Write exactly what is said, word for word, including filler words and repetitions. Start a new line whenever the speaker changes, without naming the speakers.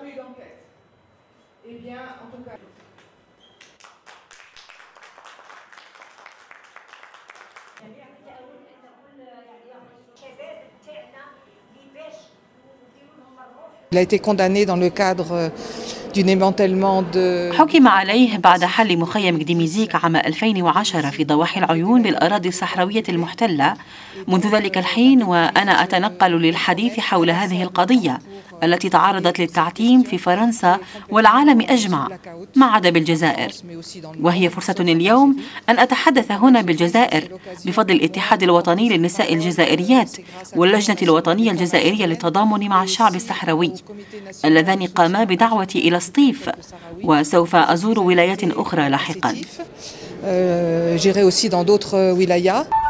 Il a été condamné dans le cadre du démantèlement de.
حكم عليه بعد حل مخيم جديميزيك عام ألفين وعشرة في ضواحي العيون بالأراضي الصحراوية المحتلة. منذ ذلك الحين وأنا أتنقل للحديث حول هذه القضية التي تعرضت للتعتيم في فرنسا والعالم أجمع ما عدا بالجزائر، وهي فرصة اليوم أن أتحدث هنا بالجزائر بفضل الاتحاد الوطني للنساء الجزائريات واللجنة الوطنية الجزائرية للتضامن مع الشعب الصحراوي اللذان قاما بدعوتي إلى سطيف، وسوف أزور ولايات أخرى لاحقا.
J'irai aussi dans d'autres wilayas.